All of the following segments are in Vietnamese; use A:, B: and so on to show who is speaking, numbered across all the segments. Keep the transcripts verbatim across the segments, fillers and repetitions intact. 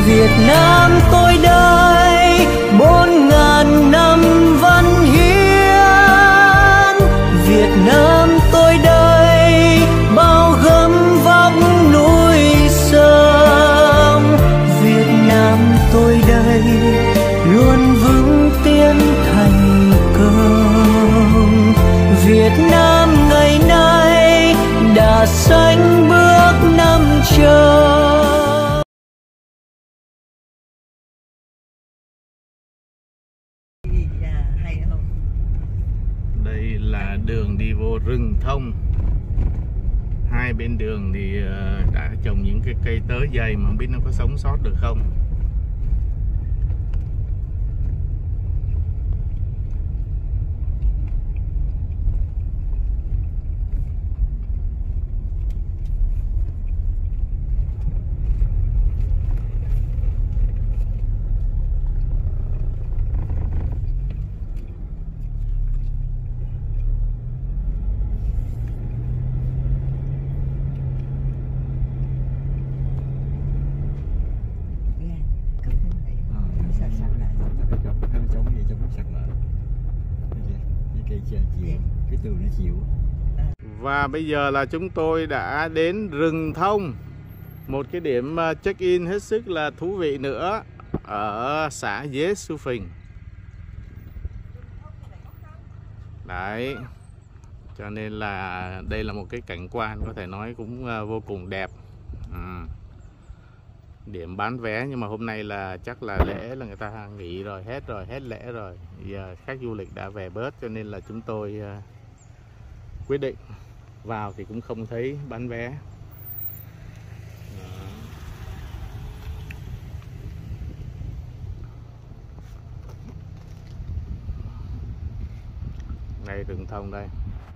A: Việt Nam tôi đây bốn ngàn năm văn hiến. Việt Nam tôi đây bao gấm vóc núi sông. Việt Nam tôi đây luôn vững tiến thành công. Việt Nam ngày nay đã sánh bước năm châu.
B: Đây là đường đi vô rừng thông. Hai bên đường thì đã trồng những cái cây tớ dày mà không biết nó có sống sót được không. Và bây giờ là chúng tôi đã đến rừng thông, một cái điểm check-in hết sức là thú vị nữa ở xã Dế Xu Phình. Đấy, cho nên là đây là một cái cảnh quan có thể nói cũng vô cùng đẹp. Ừ. Điểm bán vé nhưng mà hôm nay là chắc là lễ là người ta nghỉ rồi, hết rồi, hết lễ rồi. Giờ khách du lịch đã về bớt cho nên là chúng tôi uh, quyết định vào thì cũng không thấy bán vé. Đó. Đây rừng thông đây.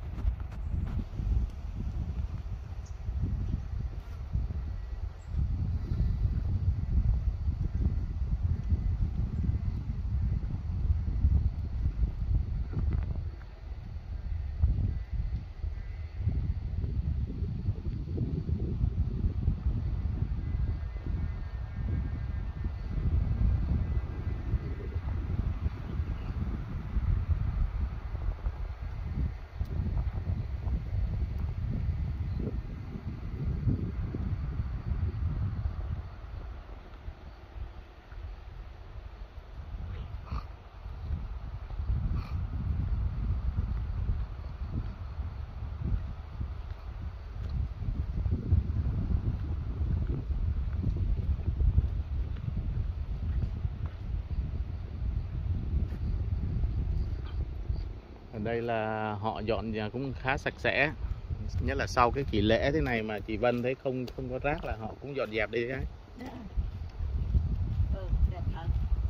B: Ở đây là họ dọn nhà cũng khá sạch sẽ, nhất là sau cái kỳ lễ thế này mà chị Vân thấy không không có rác là họ cũng dọn dẹp đi đấy.
C: Ừ, đẹp thật.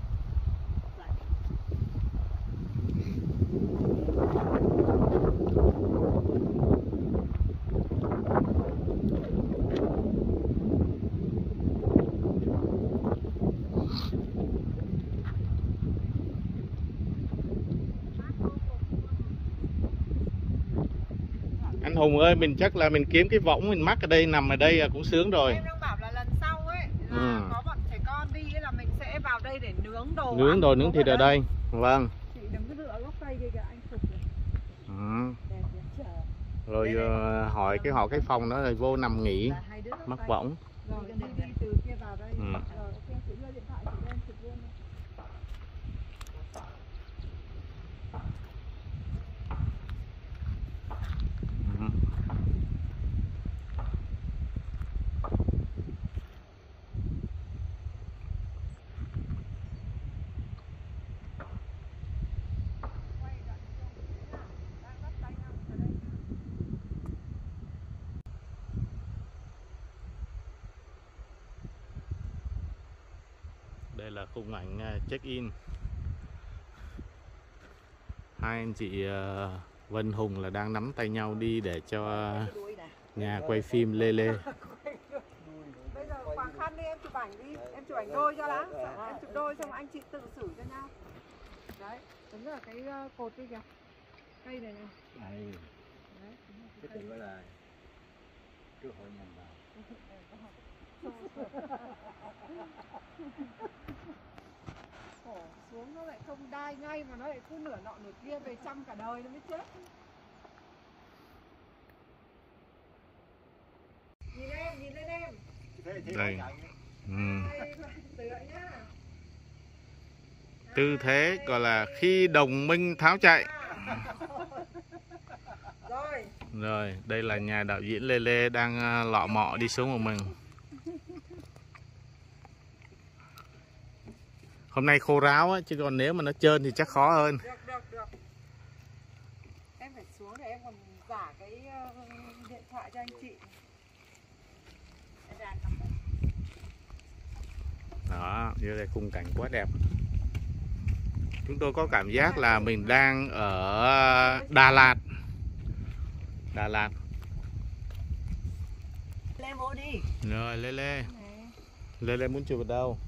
B: Anh Hùng ơi, mình chắc là mình kiếm cái võng mình mắc ở đây, nằm ở đây là cũng sướng rồi.
C: Em đang bảo là lần sau ấy là ừ. có bọn trẻ con đi ấy, là mình sẽ vào đây để nướng đồ.
B: Nướng đồ, nướng thịt ở đây. Vâng.
C: Chị đừng có dựa gốc cây kia kìa, anh chụp kìa.
B: Ừ.
C: Đẹp quá trời.
B: Rồi uh, hỏi cái họ cái phòng đó rồi vô nằm nghỉ, mắc võng.
C: Rồi đi, đi từ kia vào đây.
B: Ừ.
C: Rồi ok, chị đưa điện thoại chị lên chụp luôn.
B: Ừ. Đây là khung ảnh check-in. Hai anh chị uh, Vân Hùng là đang nắm tay nhau đi để cho nhà quay phim Lê Lê.
C: Bây giờ khoảng khăn đi, em chụp ảnh đi, em chụp ảnh đôi cho đã. Em chụp đôi xong anh chị tự xử cho nhau. Đấy, đúng là cái cột kia kìa. Cây này này.
D: Đây. Đấy, cái tự gọi là cơ hội nhằm vào.
C: Khổ, xuống nó lại không đai ngay mà nó lại cứ nửa nọ nửa kia về chăm cả đời nó mới chết. Nhìn em, nhìn lên em.
B: Đây. Ừ.
C: Đây, tựa nhá.
B: Tư thế gọi là khi đồng minh tháo chạy.
C: Rồi.
B: Rồi, đây là nhà đạo diễn Lê Lê đang uh, lọ mọ đi xuống một mình. Hôm nay khô ráo á, chứ còn nếu mà nó trơn thì chắc khó hơn.
C: Được, được, được. Em phải xuống để em còn giả cái uh, điện thoại cho anh chị.
B: Đó, dưới đây khung cảnh quá đẹp. Chúng tôi có cảm giác là mình đang ở Đà Lạt. Đà Lạt.
A: Lê vô đi.
B: Rồi, Lê Lê. Lê Lê muốn chụp ở đâu?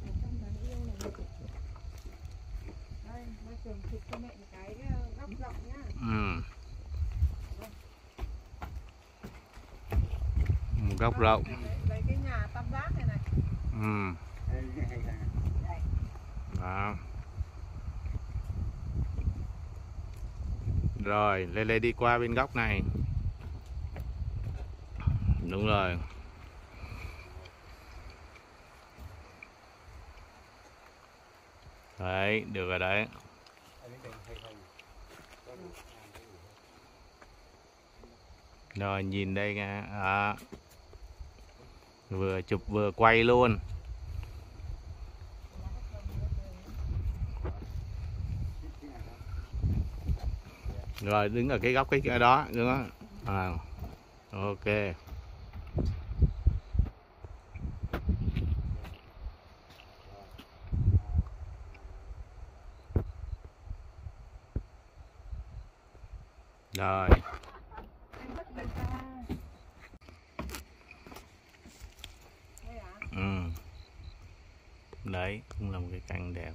C: Đây, bây giờ chụp cho mẹ một cái góc rộng nhá.
B: Ừ. Một góc rộng.
C: Lấy cái nhà tam giác này này.
B: Ừ. Đó. Rồi, Lê Lê đi qua bên góc này. Đúng rồi. Đấy, được rồi đấy. Rồi, nhìn đây nha. À. Vừa chụp vừa quay luôn. Rồi, đứng ở cái góc cái đó, đúng không? À. Ok. Rồi. Ừ. Đấy cũng là một cái cảnh đẹp.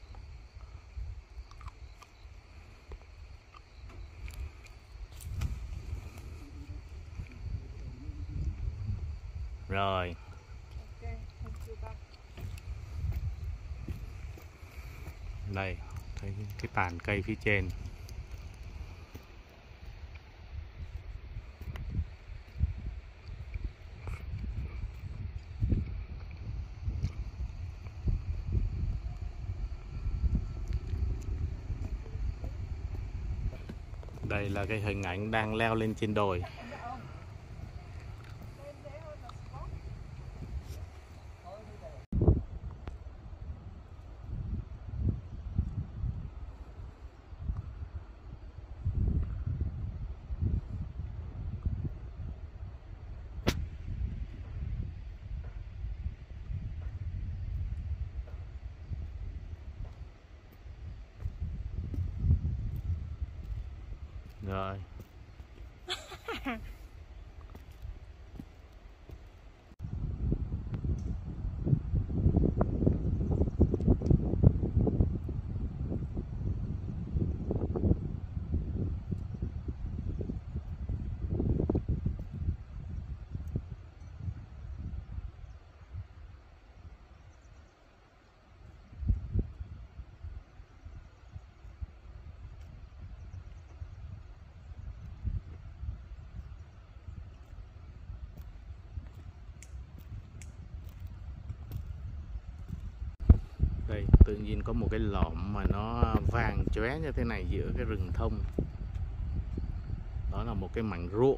B: Rồi. Đây, thấy cái tàn cây phía trên. Đây là cái hình ảnh đang leo lên trên đồi. Rồi. Đây, tự nhiên có một cái lõm mà nó vàng chóe như thế này giữa cái rừng thông. Đó là một cái mảnh ruộng.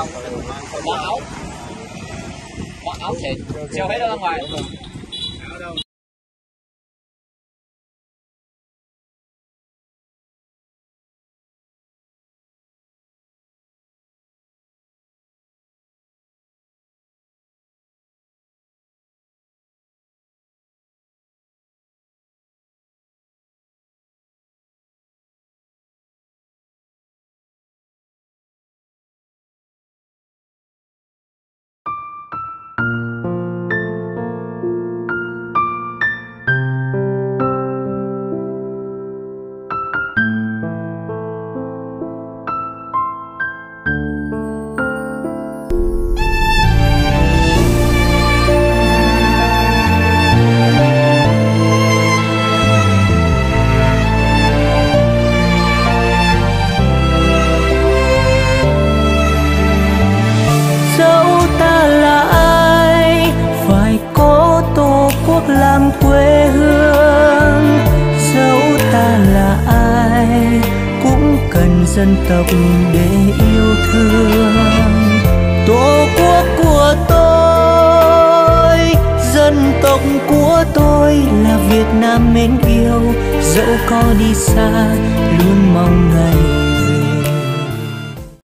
D: không? Bỏ áo. Bỏ áo thì treo hết ra ngoài.
A: làm quê hương. Dẫu ta là ai cũng cần dân tộc để yêu thương. Tổ quốc của tôi, dân tộc của tôi là Việt Nam mến yêu. Dẫu có đi xa luôn mong ngày